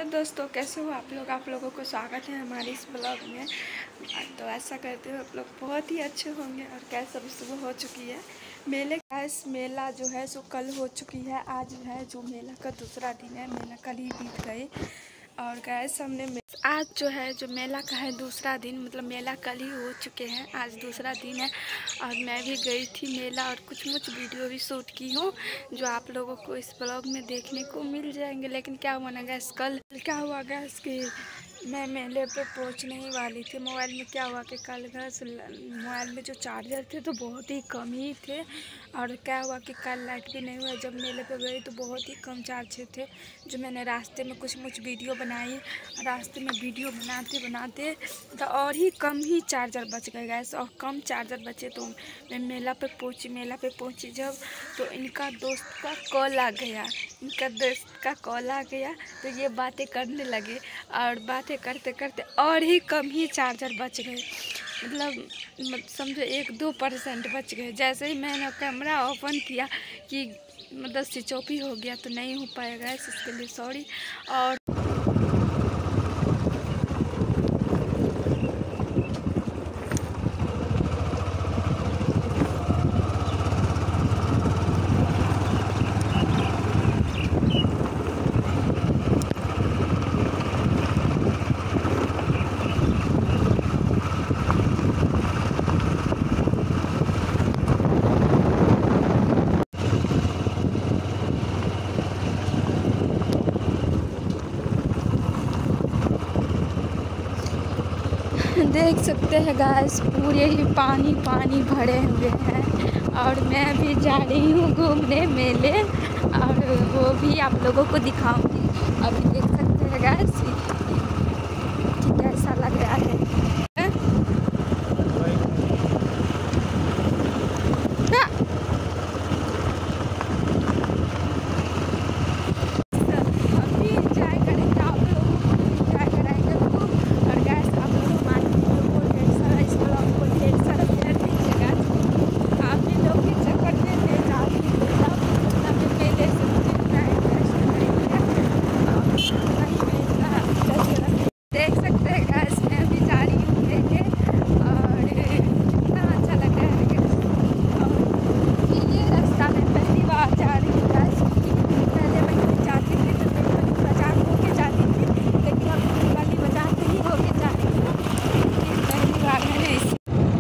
Hello दोस्तों, कैसे हो आप लोग। आप लोगों को स्वागत है हमारे इस ब्लॉग में। तो ऐसा करते हुए आप लोग बहुत ही अच्छे होंगे। और कैसे अभी सुबह हो चुकी है। मेला जो है सो कल हो चुकी है। आज है जो मेला का दूसरा दिन है। मेला कल ही बीत गए। और गैस हमने आज जो है जो मेला का है दूसरा दिन, मतलब मेला कल ही हो चुके हैं, आज दूसरा दिन है। और मैं भी गई थी मेला और कुछ वीडियो भी शूट की हूँ जो आप लोगों को इस ब्लॉग में देखने को मिल जाएंगे। लेकिन क्या हुआ ना गैस, कल क्या हुआ गैस कि मैं मेले पे पहुंचने ही वाली थी। मोबाइल में क्या हुआ कि कल गैस मोबाइल में जो चार्जर थे तो बहुत ही कम ही थे। और क्या हुआ कि कल लाइट भी नहीं हुआ। जब मेले पे गई तो बहुत ही कम चार्जर थे। जो मैंने रास्ते में कुछ वीडियो बनाई, रास्ते में वीडियो बनाते तो और ही कम ही चार्जर बच गए गैस। और कम चार्जर बचे तो मैं मेला पे पहुंची जब, तो इनका दोस्त का कॉल आ गया। तो ये बातें करने लगे और बातें करते करते और ही कम ही चार्जर बच गए। मतलब समझो 1-2% बच गए। जैसे ही मैंने कैमरा ओपन किया कि मतलब स्विच ऑफ ही हो गया। तो नहीं हो पाएगा इसके लिए सॉरी। और देख सकते हैं गाइस, पूरे ही पानी भरे हुए हैं। और मैं भी जा रही हूँ घूमने मेले, और वो भी आप लोगों को दिखाऊंगी। अभी देख सकते हैं गाइस कि कैसा लग रहा है। देख सकते हैं गाइस, मैं भी जा रही हूँ लेके। और कितना अच्छा लग रहा है गाइस। और ये रास्ता मैं पहली बार जा रही हूँ गाइस। पहले मैं कहीं जाती थी तो तिरुपति बाजार होके जाती थी, लेकिन अब तिरुपति बाजार से ही होके जा रही हूँ। पहली बार मैंने इस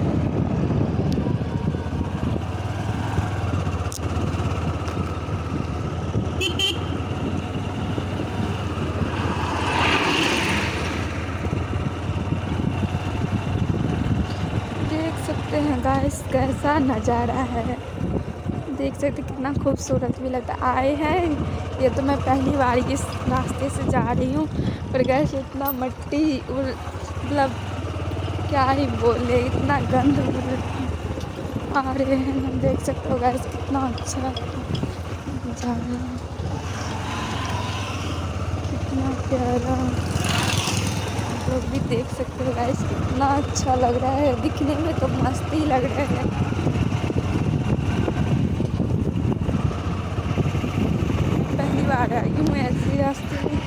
देख सकते हैं गाइस कैसा नज़ारा है। देख सकते कितना खूबसूरत भी लगता आए हैं। ये तो मैं पहली बार इस रास्ते से जा रही हूँ। पर गैस इतना मट्टी मतलब क्या ही बोले, इतना गंद आ रहे हैं। देख सकते हो गैस कितना अच्छा नज़ारा, कितना प्यारा। आप लोग भी देख सकते हो गाइस कितना अच्छा लग रहा है। दिखने में तो मस्त ही लग रहा है। पहली बार आई हूँ ऐसे रास्ते में।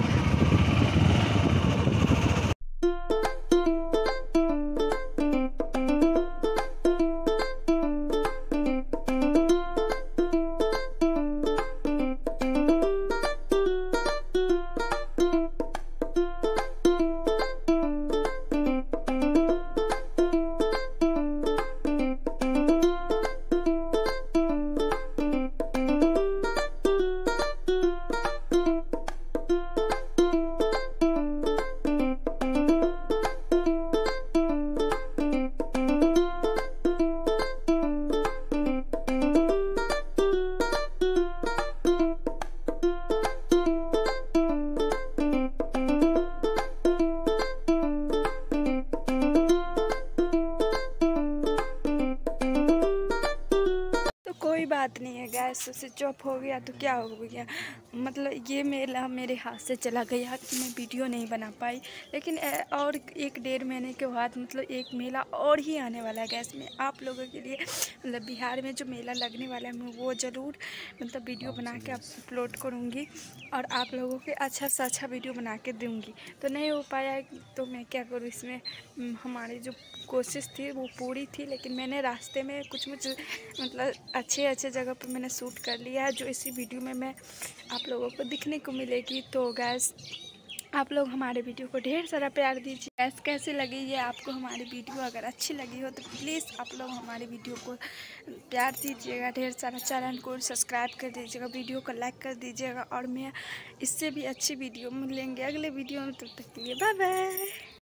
कोई बात नहीं है गैस, स्विच ऑफ हो गया तो क्या हो गया। मतलब ये मेला मेरे हाथ से चला गया कि मैं वीडियो नहीं बना पाई। लेकिन और 1-1.5 महीने के बाद मतलब एक मेला और ही आने वाला है गैस में आप लोगों के लिए। मतलब बिहार में जो मेला लगने वाला है मैं वो ज़रूर मतलब वीडियो बना के अपलोड करूँगी और आप लोगों के अच्छा से अच्छा वीडियो बना के दूँगी। तो नहीं हो पाया तो मैं क्या करूँ, इसमें हमारी जो कोशिश थी वो पूरी थी। लेकिन मैंने रास्ते में कुछ मतलब अच्छे जगह पर मैंने शूट कर लिया है जो इसी वीडियो में मैं आप लोगों को दिखने को मिलेगी। तो गैस आप लोग हमारे वीडियो को ढेर सारा प्यार दीजिए। गैस कैसी लगी ये आपको हमारी वीडियो, अगर अच्छी लगी हो तो प्लीज़ आप लोग हमारे वीडियो को प्यार दीजिएगा ढेर सारा, चैनल को सब्सक्राइब कर दीजिएगा, वीडियो को लाइक कर दीजिएगा। और मैं इससे भी अच्छी वीडियो मिलेंगे अगले वीडियो में, तब तक के लिए बाय बाय।